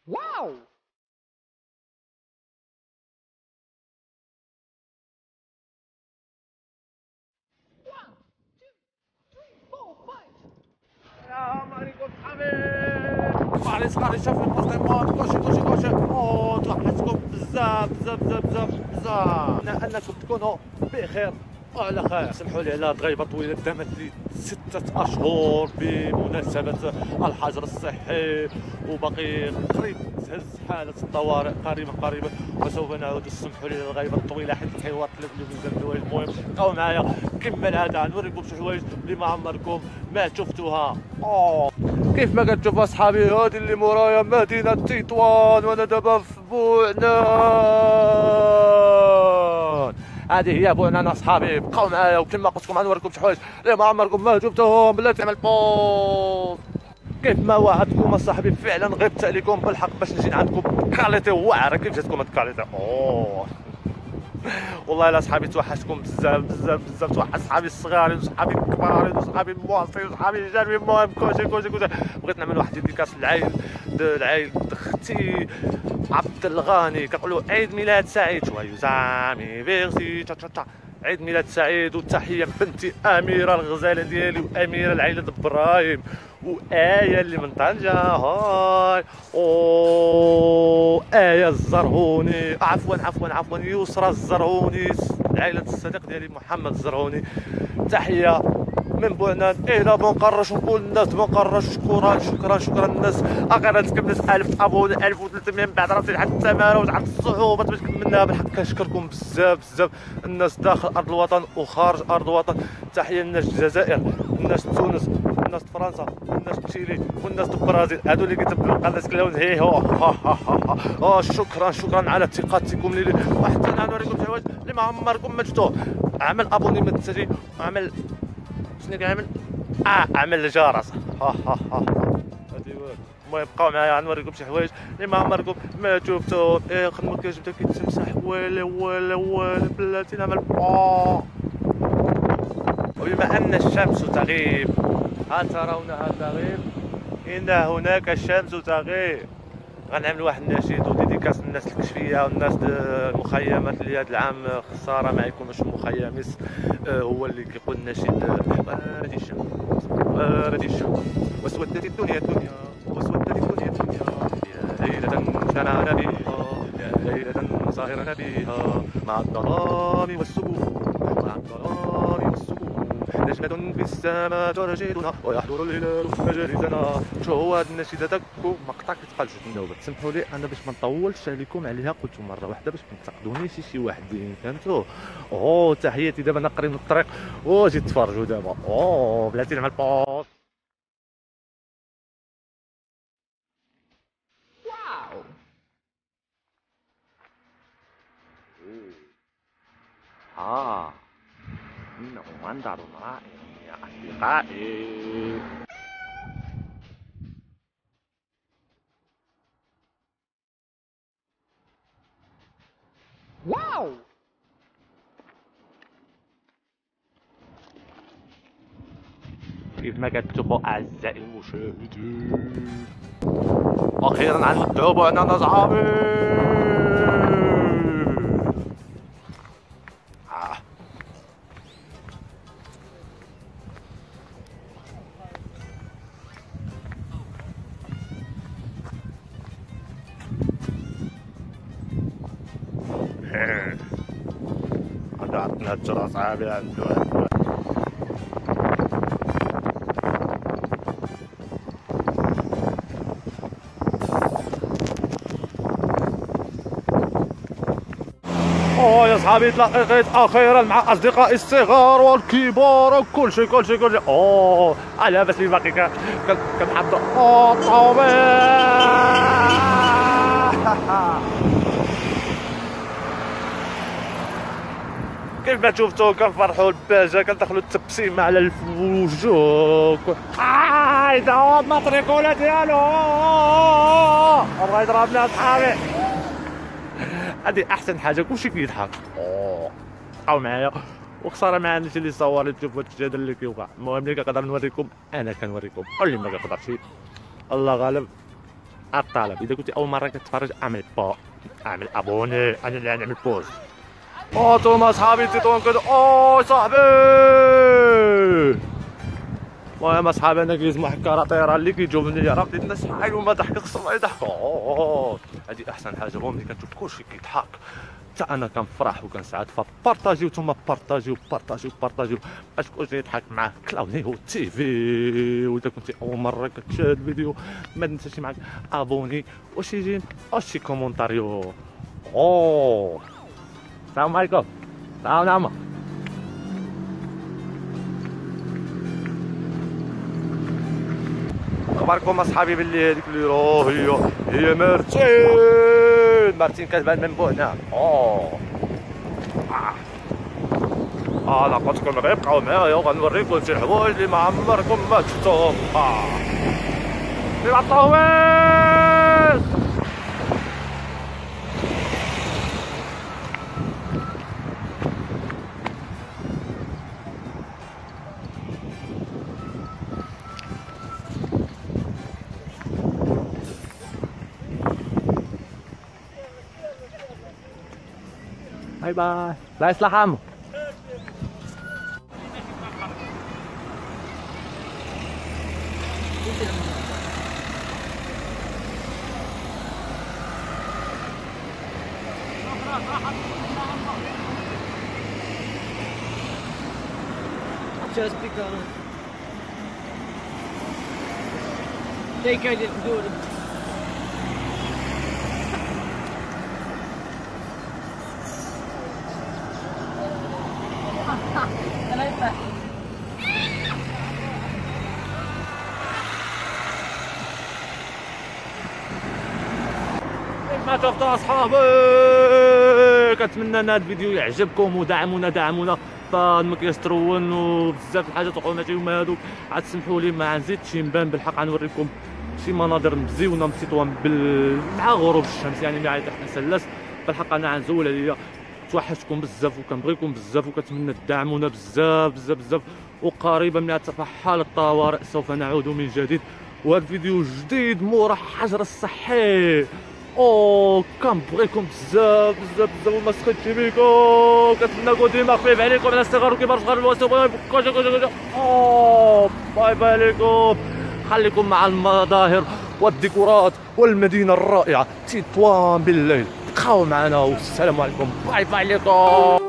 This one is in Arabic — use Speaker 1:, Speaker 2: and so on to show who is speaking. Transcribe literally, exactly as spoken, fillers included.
Speaker 1: واو. السلام عليكم صحابي. صغاري صغاري شوفوا الباسطيمون كلشي كلشي كلشي. او توحشتكم بزاف بزاف بزاف بزاف بزاف. انكم تكونوا بخير وعلى خير. سمحوا لي على الغيبه طويله دامت لي ستة اشهر بمناسبه الحجر الصحي، وباقي قريب تهز حاله الطوارئ قريبا قريبا وسوف نعود. سمحوا لي الغيبه الطويله حيت الحوار طلب لي بزاف د الحوايج. المهم بقاو معايا كما العاده غنوريكم شي حوايج اللي ما عمركم ما شفتوها. اوه كيف ما كتشوفوا اصحابي، هذه اللي مورايا مدينه تطوان، وانا دابا في بوعنان. هذه هي بوعنان اصحابي، بقاو معايا وكما قلت لكم غنوريكم شي حوايج اللي ما عمركم ما شفتوهم. بلاتي تعمل بوز كيف ما وعدتكم اصاحبي، فعلا غبت عليكم بالحق باش نجي عندكم كاليتي واعره. كيف جاتكم هاد الكاليتي؟ اوه والله الا صحابي توحشتكم بزاف بزاف بزاف. توحشت صحابي الصغارين وصحابي الكبارين وصحابي المواصلين وصحابي الجانبي. المهم كلشي كلشي كلشي. بغيت نعمل واحد ديديكاس للعائل العائل اختي عبد الغني، كنقولوا عيد ميلاد سعيد. شويو زامي فيرسي تشا تشا. عيد ميلاد سعيد وتحيه بنتي اميره الغزاله ديالي واميره العائله ابراهيم وآية اللي من طنجة. هاي او آية الزرهوني، عفوا عفوا عفوا يسرى الزرهوني، عائلة الصديق ديالي محمد الزرهوني. تحية من بوعنان الى بنقرش، ونقول الناس بنقرش شكرا شكرا شكرا. الناس اخيرا تكملت ألف ابوني، ألف وثلاثمية من بعد راسي لحد الثمانية وتعرف الصعوبات باش كملناها. بالحق كنشكركم بزاف بزاف، الناس داخل ارض الوطن وخارج ارض الوطن. تحيه للناس الجزائر، الناس تونس، الناس فرنسا، والناس تشيلي، والناس البرازيل، هادو اللي كيتبعوا الناس كلهم هي هو. اه شكرا شكرا على ثقتكم لي. وحتى انا نوريكم شي حوايج اللي ما عمركم ما شفتوه. عمل ابوني من التسجيل، عمل شنو كيعمل؟ اه عمل الجرس. ها ها ها هادي هو. المهم بقاو معايا غنوريكم شي حوايج اللي ما عمركم ما شفتوهم. ايه خدمة كيجبدها كيتمسح ولا ولا ولا بلاتي نعمل با. وبما ان الشمس تغيب، هل ترونها تغيب؟ ان هناك الشمس تغيب. غنعمل واحد النشيد وديديكاس للناس الكشفيه والناس المخيمات اللي هذا العام خساره ما يكونوش مخيمس. آه هو اللي كيقول النشيد وردي الشمس وردي الشمس واسودت الدنيا الدنيا واسودت الدنيا الدنيا يا ليلة شنعنا بها يا ليلة سهرنا بها مع الظلام والسكون مع الظلام والسكون. نجمة في السماء ترجدنا ويحضر الهلال مجالسنا. شو هو هاد النشيد هذاك؟ مقطع كيتقال جوج النوبات. سمحوا لي انا باش ما نطولش عليكم عليها، قلت مره واحده باش ما تنتقدونيش شي واحدين، فهمتوا؟ اوه تحياتي دابا انا قريب من الطريق واجي تفرجوا دابا. اوه بلاتي نعمل بوز. واو اه انه منظر رائع يا اصدقائي. واو كيف ما كتشوفوا اعزائي المشاهدين، اخيرا غندعو بوعنان اصحابي. آه. هذا عطنا الجرى اصحابي عنده عنده اوه يا صحابي تلاقيت اخيرا مع اصدقائي الصغار والكبار وكل شيء كل شيء كل شيء. اوه على بس لي باقي كنحضر اوه الطوبيل. كيف ما شفتوا كنفرحوا البهجه، كندخلوا التبسيمه على الوجوه. هايدا هو الماتريكولا ديالو بغا يضربني اصحابي. هذه احسن حاجه كلشي كيضحك. اوه بقاو معايا وخساره ما عنديش اللي يصور لي تشوفوا هاد الجدل اللي كيوقع. المهم اللي كنقدر نوريكم انا كنوريكم، واللي ما كيقدرش الله غالب. الطلب اذا كنت اول مره كتفرج اعمل با اعمل ابوني، انا اللي غنعمل بوز. انتوما صحابي تيتون كده. اوه صاحبي المهم اصحابي انا كيزمو حكا طيران اللي كيجيو مني راه بديت الناس يحاولوا ما ضحك قسم الله يضحكوا. هذه احسن حاجه هو ملي كتشوف كلشي كيضحك حتى انا كنفرح وكنسعد. فبارطاجيو نتوما بارطاجيو بارطاجيو بارطاجيو باش كلشي يضحك مع كلاوديو تي في. واذا كنتي اول مره كتشاهد الفيديو ما تنساش معاك ابوني وشي جيم وشي كومونتاريو. اوه السلام عليكم. سلام نعمه. اخباركم اصحابي باللي هذيك اللي راه هي هي مارتين. مارتين كتبان من بوهنا. اوه اه انا قلت لكم غير بقاو معايا وغنوريكم شي حوايج اللي ما عمركم ما شفتوهم. اه في الطويل. باي باي. لا يصلح عمو.
Speaker 2: Just because they couldn't do it.
Speaker 1: ما شفتوا اصحابي كنتمنى ان هذا الفيديو يعجبكم ودعمونا دعمونا فالمكياج ترون وبزاف الحاجات وقعوا ماشي هما هادوك. عاد تسمحوا لي ما نزيدش نبان بالحق غنوريكم شي مناظر مزيونه متطوان بال... مع غروب الشمس يعني ملي عاد تحت سلاس. بالحق انا غنزول عليا توحشتكم بزاف وكنبغيكم بزاف وكنتمنى تدعمونا بزاف بزاف بزاف. وقريبا من هترفع حالة الطوارئ سوف نعود من جديد وهذا فيديو جديد مورا حجر الصحي. اوه كنبغيكم بزاف بزاف بزاف وما سخدتش بيكم. كنتمنى ديما خفيف عليكم على الصغار وكبار صغار الواسط. اوه باي باي عليكم. خليكم مع المظاهر والديكورات والمدينه الرائعه تطوان بالليل. بقاو معنا والسلام عليكم. باي باي عليكم.